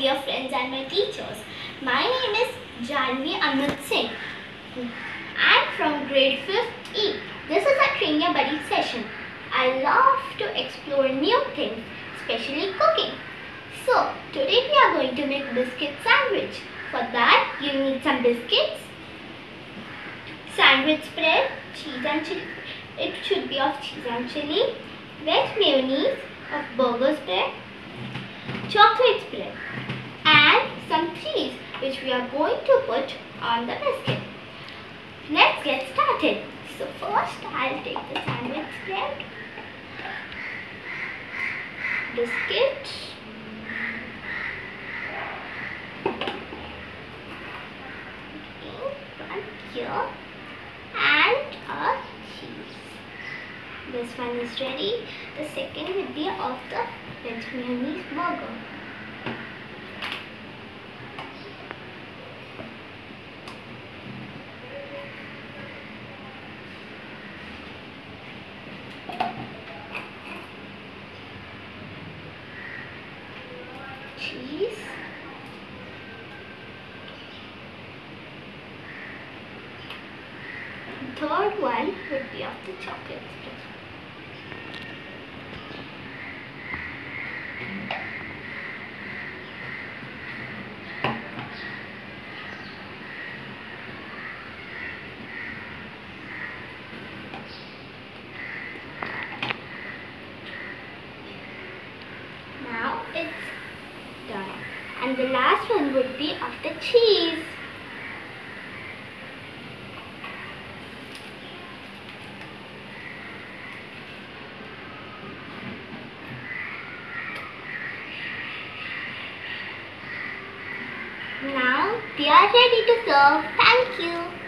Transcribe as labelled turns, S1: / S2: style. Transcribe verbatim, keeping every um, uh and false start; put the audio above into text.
S1: dear friends and my teachers. My name is Janvi Amit Singh. I'm from grade fifth E. This is a Train Your Buddy session. I love to explore new things, especially cooking. So, today we are going to make biscuit sandwich. For that, you need some biscuits, sandwich spread, cheese and chili. It should be of cheese and chili, veg mayonnaise of burger spread, chocolate spread, and some cheese which we are going to put on the biscuit. Let's get started. So first I'll take the sandwich spread, biscuit, one here, and a cheese. This one is ready. The second will be of the veg mayonnaise burger. Cheese. The third one would be of the chocolate spread. Now it's done. And the last one would be of the cheese. Now they are ready to serve. Thank you.